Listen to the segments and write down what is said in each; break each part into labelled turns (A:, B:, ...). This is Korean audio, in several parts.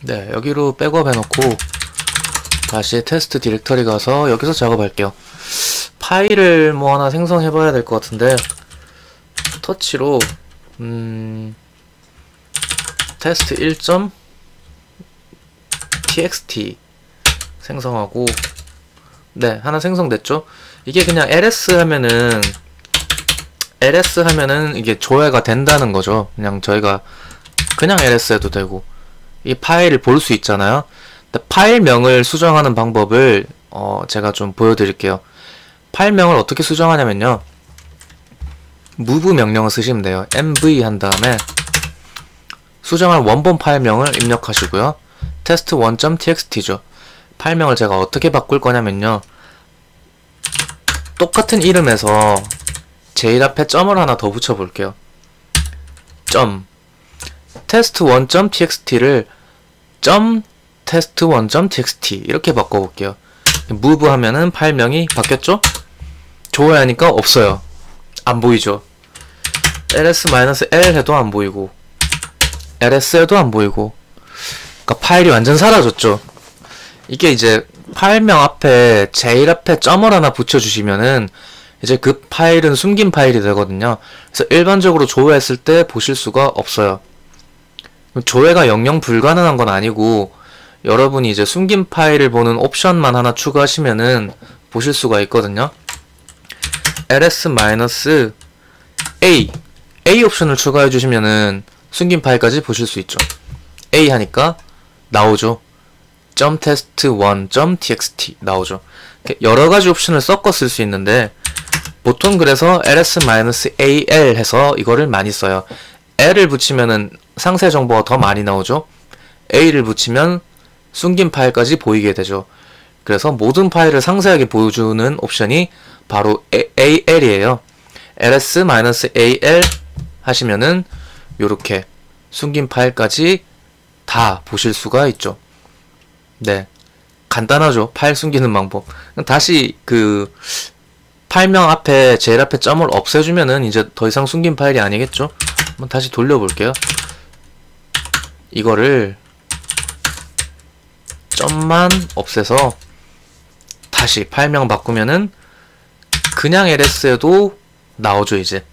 A: 네, 여기로 백업 해놓고 다시 테스트 디렉터리 가서 여기서 작업할게요. 파일을 뭐 하나 생성해봐야 될 것 같은데 터치로 테스트 1.txt 생성하고, 네, 하나 생성됐죠? 이게 그냥 ls 하면은 이게 조회가 된다는 거죠. 그냥 저희가 그냥 ls 해도 되고 이 파일을 볼 수 있잖아요. 근데 파일명을 수정하는 방법을 제가 좀 보여드릴게요. 파일명을 어떻게 수정하냐면요, move 명령을 쓰시면 돼요. mv 한 다음에 수정한 원본 파일명을 입력하시고요. test1.txt죠. 파일명을 제가 어떻게 바꿀 거냐면요, 똑같은 이름에서 제일 앞에 점을 하나 더 붙여볼게요. 점 test1.txt를 test1.txt 이렇게 바꿔볼게요. move 하면은 파일명이 바뀌었죠? 조회하니까 없어요. 안 보이죠? ls-l 해도 안 보이고 ls 해도 안 보이고, 그러니까 파일이 완전 사라졌죠. 이게 이제 파일명 앞에 제일 앞에 점을 하나 붙여주시면은 이제 그 파일은 숨긴 파일이 되거든요. 그래서 일반적으로 조회했을 때 보실 수가 없어요. 조회가 영영 불가능한 건 아니고 여러분이 이제 숨긴 파일을 보는 옵션만 하나 추가하시면은 보실 수가 있거든요. ls-a 옵션을 추가해 주시면은 숨긴 파일까지 보실 수 있죠. a 하니까 나오죠. .test1.txt 나오죠. 여러가지 옵션을 섞어 쓸 수 있는데 보통 그래서 ls-al 해서 이거를 많이 써요. l을 붙이면은 상세 정보가 더 많이 나오죠. a를 붙이면 숨긴 파일까지 보이게 되죠. 그래서 모든 파일을 상세하게 보여주는 옵션이 바로 al이에요. ls-al 하시면은 요렇게 숨긴 파일까지 다 보실 수가 있죠. 네, 간단하죠. 파일 숨기는 방법. 다시 그 파일명 앞에 제일 앞에 점을 없애주면은 이제 더 이상 숨긴 파일이 아니겠죠. 한번 다시 돌려볼게요. 이거를 점만 없애서 다시 파일명 바꾸면은 그냥 ls 해도 나오죠. 이제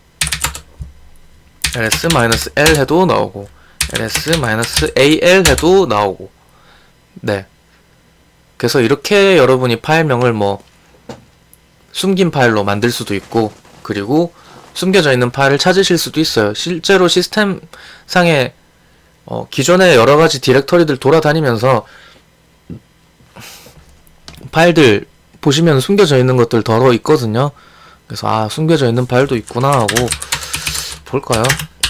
A: ls-l 해도 나오고 ls-al 해도 나오고. 네, 그래서 이렇게 여러분이 파일명을 뭐 숨긴 파일로 만들 수도 있고, 그리고 숨겨져 있는 파일을 찾으실 수도 있어요. 실제로 시스템 상에 기존의 여러가지 디렉터리들 돌아다니면서 파일들 보시면 숨겨져 있는 것들 더러 있거든요. 그래서 아, 숨겨져 있는 파일도 있구나 하고 볼까요?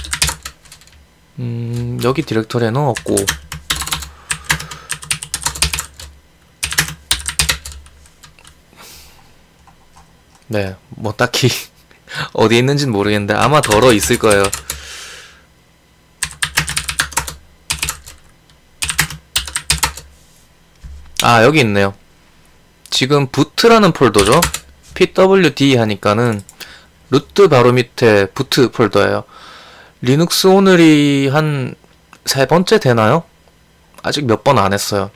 A: 여기 디렉터리에는 없고, 네, 뭐 딱히 어디 있는지는 모르겠는데 아마 덜어 있을 거예요. 아, 여기 있네요. 지금 부트라는 폴더죠. pwd 하니까는 루트 바로 밑에 부트 폴더예요. 리눅스 오늘이 한 3번째 되나요? 아직 몇 번 안 했어요.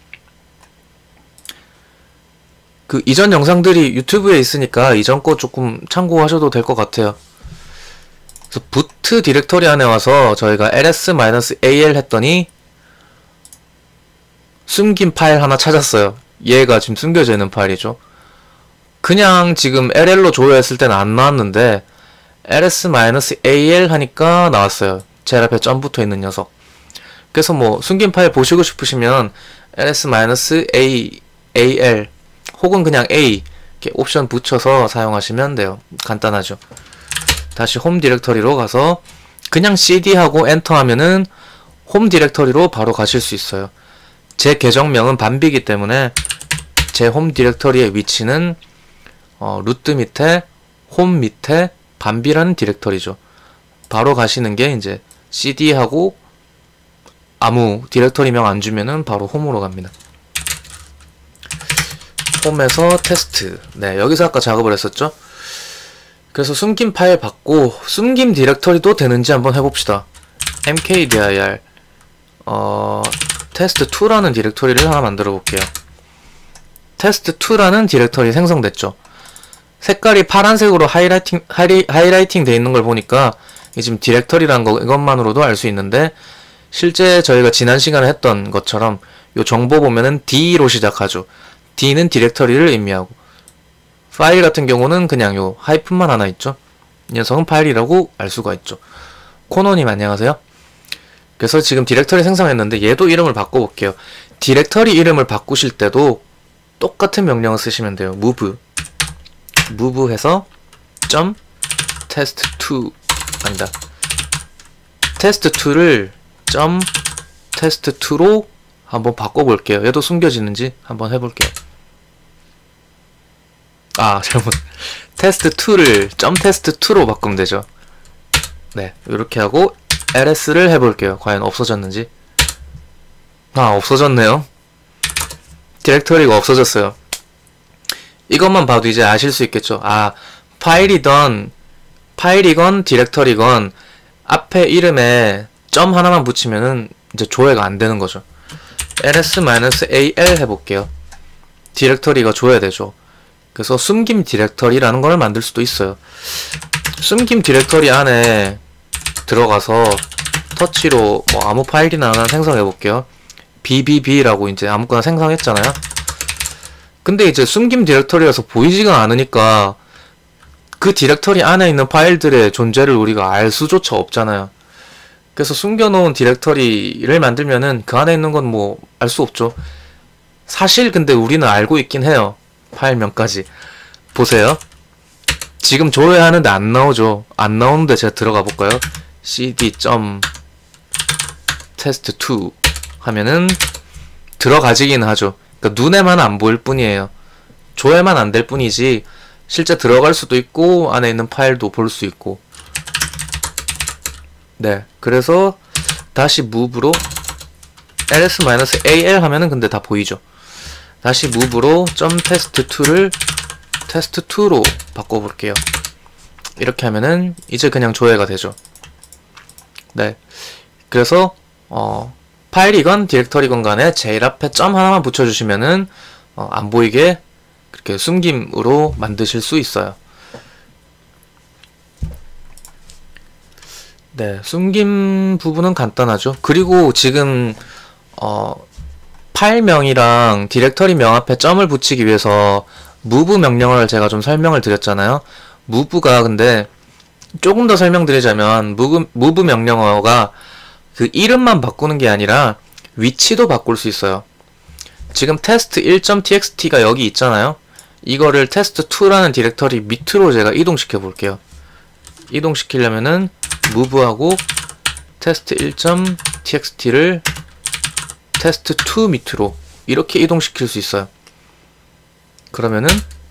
A: 그 이전 영상들이 유튜브에 있으니까 이전 거 조금 참고하셔도 될 것 같아요. 그래서 부트 디렉터리 안에 와서 저희가 ls-al 했더니 숨긴 파일 하나 찾았어요. 얘가 지금 숨겨져 있는 파일이죠. 그냥 지금 LL로 조회했을 때는 안 나왔는데 ls-al 하니까 나왔어요. 제일 앞에 점 붙어 있는 녀석. 그래서 뭐 숨긴 파일 보시고 싶으시면 ls-al 혹은 그냥 A 이렇게 옵션 붙여서 사용하시면 돼요. 간단하죠. 다시 홈 디렉터리로 가서 그냥 cd하고 엔터 하면은 홈 디렉터리로 바로 가실 수 있어요. 제 계정명은 밤비기 때문에 제 홈 디렉터리의 위치는 루트 밑에 홈 밑에 밤비라는 디렉터리죠. 바로 가시는 게 이제 cd하고 아무 디렉터리명 안 주면은 바로 홈으로 갑니다. 홈에서 테스트. 네, 여기서 아까 작업을 했었죠. 그래서 숨긴 파일 받고 숨김 디렉터리도 되는지 한번 해봅시다. mkdir test2라는 디렉토리를 하나 만들어 볼게요. test2라는 디렉토리 생성됐죠. 색깔이 파란색으로 하이라이팅 돼 있는 걸 보니까 지금 디렉토리라는 거 이것만으로도 알 수 있는데, 실제 저희가 지난 시간에 했던 것처럼 요 정보 보면은 D로 시작하죠. D는 디렉토리를 의미하고, 파일 같은 경우는 그냥 요 하이픈만 하나 있죠. 이 녀석은 파일이라고 알 수가 있죠. 코너님 안녕하세요. 그래서 지금 디렉토리 생성했는데 얘도 이름을 바꿔볼게요. 디렉토리 이름을 바꾸실 때도 똑같은 명령을 쓰시면 돼요. move 해서 test2 아니다. test2를 test2로 한번 바꿔볼게요. 얘도 숨겨지는지 한번 해볼게요. 아, 잘못. test2를 test2로 바꾸면 되죠. 네, 이렇게 하고 ls를 해볼게요. 과연 없어졌는지. 아, 없어졌네요. 디렉토리가 없어졌어요. 이것만 봐도 이제 아실 수 있겠죠. 아, 파일이건 디렉토리건 앞에 이름에 점 하나만 붙이면은 이제 조회가 안 되는 거죠. ls-al 해볼게요. 디렉토리가 조회되죠. 그래서 숨김 디렉토리라는 걸 만들 수도 있어요. 숨김 디렉토리 안에 들어가서 터치로 뭐 아무 파일이나 하나 생성해 볼게요. bbb라고 이제 아무거나 생성했잖아요. 근데 이제 숨김 디렉토리라서 보이지가 않으니까 그 디렉토리 안에 있는 파일들의 존재를 우리가 알 수조차 없잖아요. 그래서 숨겨놓은 디렉토리를 만들면은 그 안에 있는 건 뭐 알 수 없죠. 사실 근데 우리는 알고 있긴 해요. 파일명까지. 보세요. 지금 조회하는데 안 나오죠. 안 나오는데 제가 들어가 볼까요? cd.test2 하면은 들어가지긴 하죠. 그러니까 눈에만 안 보일 뿐이에요. 조회만 안 될 뿐이지 실제 들어갈 수도 있고 안에 있는 파일도 볼 수 있고. 네, 그래서 다시 move로 ls-al 하면은 근데 다 보이죠. 다시 move로 .test2를 test2로 바꿔볼게요. 이렇게 하면은 이제 그냥 조회가 되죠. 네, 그래서 파일이건 디렉토리건 간에 제일 앞에 점 하나만 붙여주시면은 안 보이게 그렇게 숨김으로 만드실 수 있어요. 네, 숨김 부분은 간단하죠. 그리고 지금 파일명이랑 디렉토리명 앞에 점을 붙이기 위해서 move 명령어를 제가 좀 설명을 드렸잖아요. move가 근데 조금 더 설명드리자면 move 명령어가 그 이름만 바꾸는 게 아니라 위치도 바꿀 수 있어요. 지금 test1.txt가 여기 있잖아요. 이거를 test2라는 디렉토리 밑으로 제가 이동시켜 볼게요. 이동시키려면은 move하고 test1.txt를 test2 밑으로 이렇게 이동시킬 수 있어요. 그러면은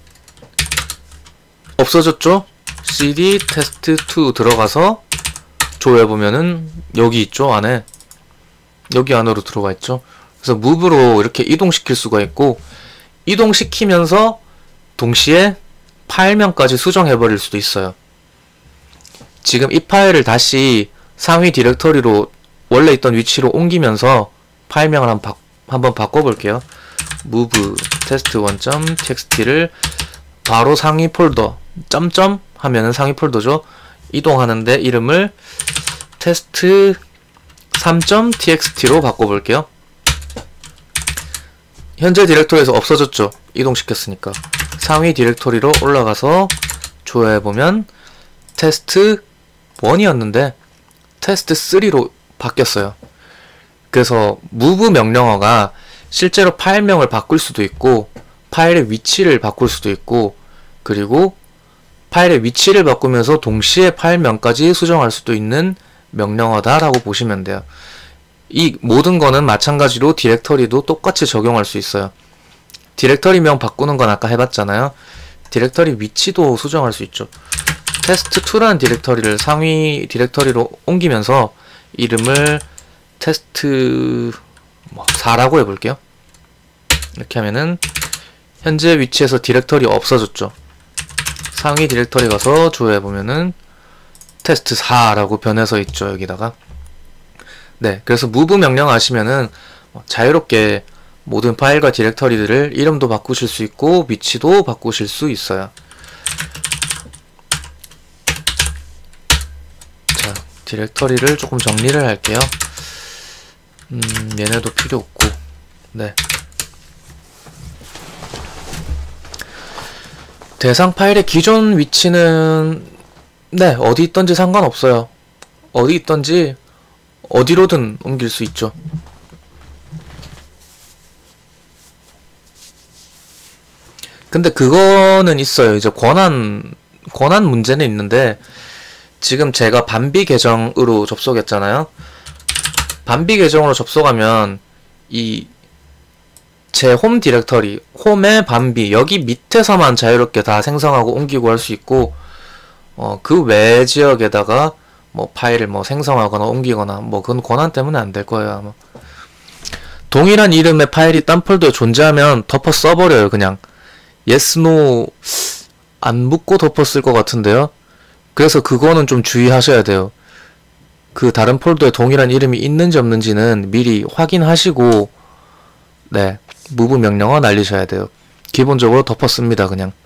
A: 없어졌죠? cd test2 들어가서 조회해보면은 여기 있죠, 안에. 여기 안으로 들어가 있죠. 그래서 move로 이렇게 이동시킬 수가 있고, 이동시키면서 동시에 파일명까지 수정해버릴 수도 있어요. 지금 이 파일을 다시 상위 디렉토리로 원래 있던 위치로 옮기면서 파일명을 한번 바꿔볼게요. move test1.txt를 바로 상위 폴더 점점 하면은 상위 폴더죠. 이동하는데 이름을 test3.txt로 바꿔볼게요. 현재 디렉토리에서 없어졌죠. 이동시켰으니까. 상위 디렉토리로 올라가서 조회해보면 test1이었는데 test3로 바뀌었어요. 그래서 move 명령어가 실제로 파일명을 바꿀 수도 있고 파일의 위치를 바꿀 수도 있고, 그리고 파일의 위치를 바꾸면서 동시에 파일명까지 수정할 수도 있는 명령어다 라고 보시면 돼요. 이 모든 거는 마찬가지로 디렉토리도 똑같이 적용할 수 있어요. 디렉토리명 바꾸는 건 아까 해봤잖아요. 디렉토리 위치도 수정할 수 있죠. test2라는 디렉토리를 상위 디렉토리로 옮기면서 이름을 test4라고 해볼게요. 이렇게 하면은 현재 위치에서 디렉토리 없어졌죠. 상위 디렉토리 가서 조회해보면은 test4라고 변해서 있죠. 여기다가. 네, 그래서 move 명령 아시면은 자유롭게 모든 파일과 디렉터리들을 이름도 바꾸실 수 있고 위치도 바꾸실 수 있어요. 자, 디렉터리를 조금 정리를 할게요. 얘네도 필요 없고. 네. 대상 파일의 기존 위치는 네, 어디 있던지 상관없어요. 어디 있던지 어디로든 옮길 수 있죠. 근데 그거는 있어요. 이제 권한 문제는 있는데, 지금 제가 밤비 계정으로 접속했잖아요. 밤비 계정으로 접속하면 제 홈 디렉터리, 홈의 밤비 여기 밑에서만 자유롭게 다 생성하고 옮기고 할 수 있고, 그 외 지역에다가 뭐 파일을 뭐 생성하거나 옮기거나 뭐 그건 권한 때문에 안 될 거예요, 아마. 동일한 이름의 파일이 딴 폴더에 존재하면 덮어 써버려요, 그냥. yes, no 안 묻고 덮었을 것 같은데요. 그래서 그거는 좀 주의하셔야 돼요. 그 다른 폴더에 동일한 이름이 있는지 없는지는 미리 확인하시고, 네, 무브 명령어 날리셔야 돼요. 기본적으로 덮었습니다, 그냥.